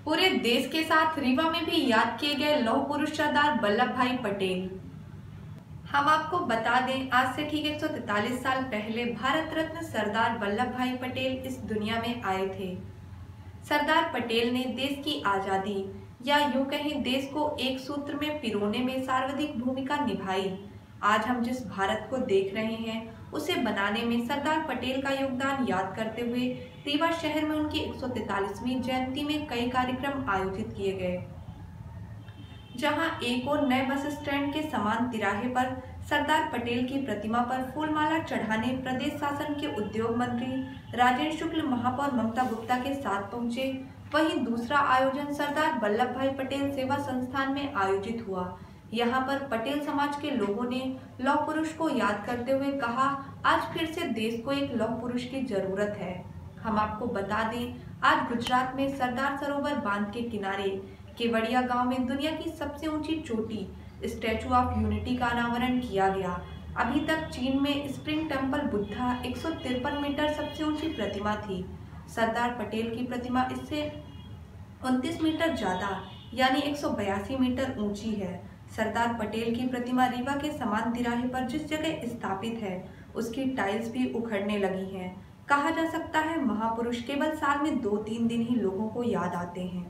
पूरे देश के साथ रीवा में भी याद किए गए लौह पुरुष सरदार वल्लभ भाई पटेल। हम आपको बता दें, आज से ठीक 143 साल पहले भारत रत्न सरदार वल्लभ भाई पटेल इस दुनिया में आए थे। सरदार पटेल ने देश की आज़ादी या यूं कहें देश को एक सूत्र में पिरोने में सर्वाधिक भूमिका निभाई। आज हम जिस भारत को देख रहे हैं उसे बनाने में सरदार पटेल का योगदान याद करते हुए रीवा शहर में उनकी 143वीं जयंती में कई कार्यक्रम आयोजित किए गए, जहां एक और नए बस स्टैंड के समान तिराहे पर सरदार पटेल की प्रतिमा पर फूलमाला चढ़ाने प्रदेश शासन के उद्योग मंत्री राजेंद्र शुक्ल महापौर ममता गुप्ता के साथ पहुंचे। वहीं दूसरा आयोजन सरदार वल्लभ भाई पटेल सेवा संस्थान में आयोजित हुआ। यहां पर पटेल समाज के लोगों ने लौह पुरुष को याद करते हुए कहा, आज फिर से देश को एक लौह पुरुष की जरूरत है। हम आपको बता दें, आज गुजरात में सरदार सरोवर बांध के किनारे केवड़िया गांव में दुनिया की सबसे ऊंची चोटी स्टैचू ऑफ यूनिटी का अनावरण किया गया। अभी तक चीन में स्प्रिंग टेम्पल बुद्धा 153 मीटर सबसे ऊंची प्रतिमा थी। सरदार पटेल की प्रतिमा इससे 29 मीटर ज्यादा यानी 182 मीटर ऊंची है। सरदार पटेल की प्रतिमा रीवा के समान तिराहे पर जिस जगह स्थापित है उसकी टाइल्स भी उखड़ने लगी हैं। कहा जा सकता है महापुरुष केवल साल में 2-3 दिन ही लोगों को याद आते हैं।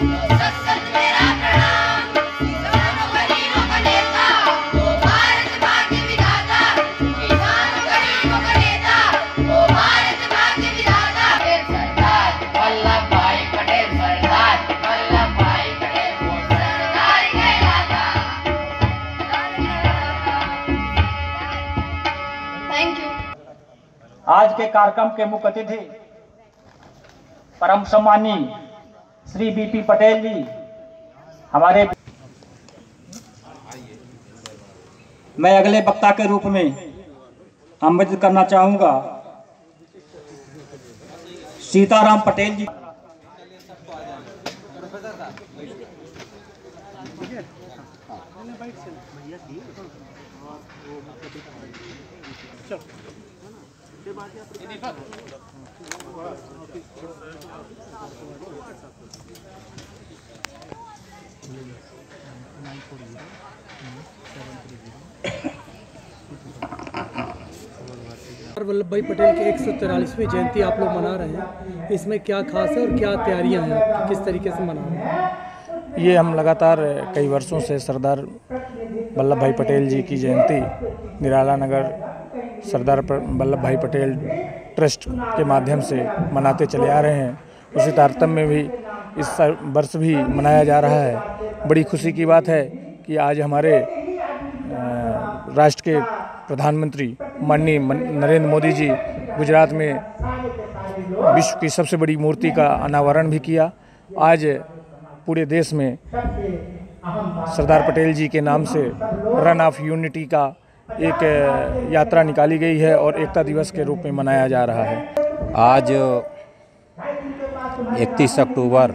आज के कार्यक्रम के मुख्य अतिथि परम सम्मानीय श्री बीपी पटेल जी हमारे। मैं अगले वक्ता के रूप में आमंत्रित करना चाहूंगा सीताराम पटेल जी। वल्लभ भाई पटेल की 143वीं जयंती आप लोग मना रहे हैं, इसमें क्या खास है और क्या तैयारियां हैं, किस तरीके से मना रहे हैं? ये हम लगातार कई वर्षों से सरदार वल्लभ भाई पटेल जी की जयंती निराला नगर सरदार वल्लभ भाई पटेल ट्रस्ट के माध्यम से मनाते चले आ रहे हैं। उसी तारतम्य में भी इस वर्ष भी मनाया जा रहा है। बड़ी खुशी की बात है कि आज हमारे राष्ट्र के प्रधानमंत्री माननीय नरेंद्र मोदी जी गुजरात में विश्व की सबसे बड़ी मूर्ति का अनावरण भी किया। आज पूरे देश में सरदार पटेल जी के नाम से रन ऑफ यूनिटी का एक यात्रा निकाली गई है और एकता दिवस के रूप में मनाया जा रहा है। आज 31 अक्टूबर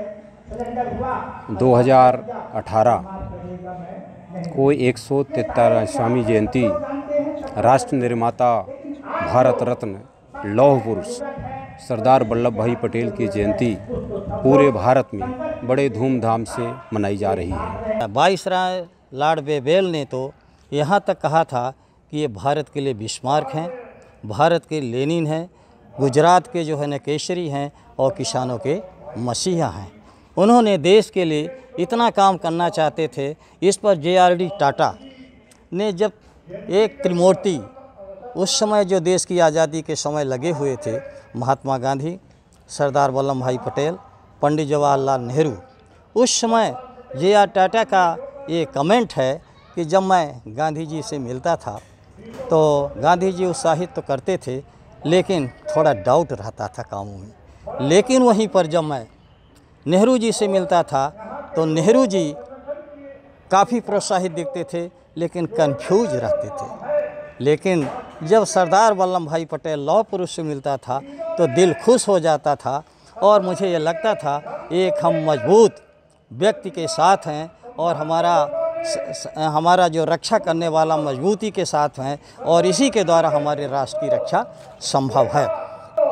2018 को 143वीं जयंती राष्ट्र निर्माता भारत रत्न लौह पुरुष सरदार वल्लभ भाई पटेल की जयंती पूरे भारत में बड़े धूमधाम से मनाई जा रही है। वाइसराय लॉर्ड वेवेल ने तो यहाँ तक कहा था कि ये भारत के लिए बिस्मार्क हैं, भारत के लेनिन हैं, गुजरात के जो है न केसरी हैं और किसानों के मसीहा हैं। उन्होंने देश के लिए इतना काम करना चाहते थे। इस पर JRD टाटा ने जब एक त्रिमूर्ति उस समय जो देश की आज़ादी के समय लगे हुए थे, महात्मा गांधी, सरदार वल्लभ भाई पटेल, पंडित जवाहरलाल नेहरू, उस समय JR टाटा का ये कमेंट है कि जब मैं गांधी जी से मिलता था तो गांधी जी उत्साहित तो करते थे लेकिन थोड़ा डाउट रहता था कामों में। लेकिन वहीं पर जब मैं नेहरू जी से मिलता था तो नेहरू जी काफ़ी प्रोत्साहित दिखते थे लेकिन कंफ्यूज रहते थे। लेकिन जब सरदार वल्लभ भाई पटेल लौह पुरुष से मिलता था तो दिल खुश हो जाता था और मुझे ये लगता था एक हम मजबूत व्यक्ति के साथ हैं और हमारा जो रक्षा करने वाला मजबूती के साथ हैं और इसी के द्वारा हमारे राष्ट्र की रक्षा संभव है।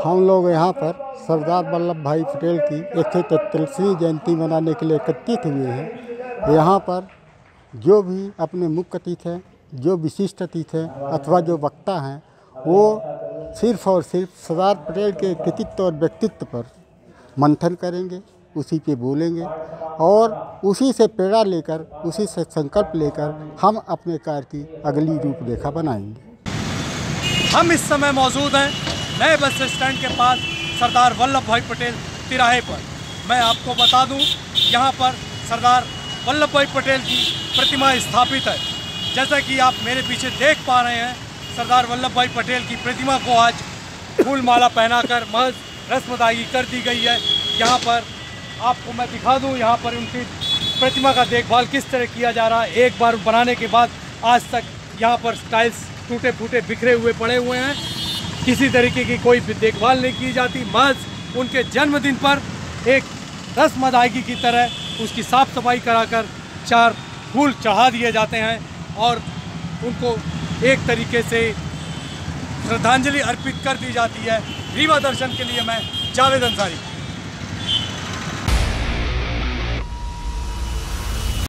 हम लोग यहाँ पर सरदार वल्लभ भाई पटेल की 143वीं जयंती मनाने के लिए एकत्रित हुए हैं। यहाँ पर जो भी अपने मुख्य अतिथि हैं, जो विशिष्ट अतिथि हैं अथवा जो वक्ता हैं, वो सिर्फ और सिर्फ सरदार पटेल के कृतित्व और व्यक्तित्व पर मंथन करेंगे, उसी पे बोलेंगे और उसी से प्रेरणा लेकर, उसी से संकल्प लेकर हम अपने कार्य की अगली रूपरेखा बनाएंगे। हम इस समय मौजूद हैं नए बस स्टैंड के पास सरदार वल्लभ भाई पटेल तिराहे पर। मैं आपको बता दूं, यहाँ पर सरदार वल्लभ भाई पटेल की प्रतिमा स्थापित है। जैसा कि आप मेरे पीछे देख पा रहे हैं, सरदार वल्लभ भाई पटेल की प्रतिमा को आज फूल माला पहनाकर महज रस्म अदायगी कर दी गई है। यहाँ पर आपको मैं दिखा दूँ, यहाँ पर उनकी प्रतिमा का देखभाल किस तरह किया जा रहा है। एक बार बनाने के बाद आज तक यहाँ पर टाइल्स टूटे फूटे बिखरे हुए पड़े हुए हैं, किसी तरीके की कोई देखभाल नहीं की जाती। महज उनके जन्मदिन पर एक रस्म अदायगी की तरह उसकी साफ़ सफाई कराकर 4 फूल चढ़ा दिए जाते हैं और उनको एक तरीके से श्रद्धांजलि अर्पित कर दी जाती है। रीवा दर्शन के लिए मैं जावेद अंसारी।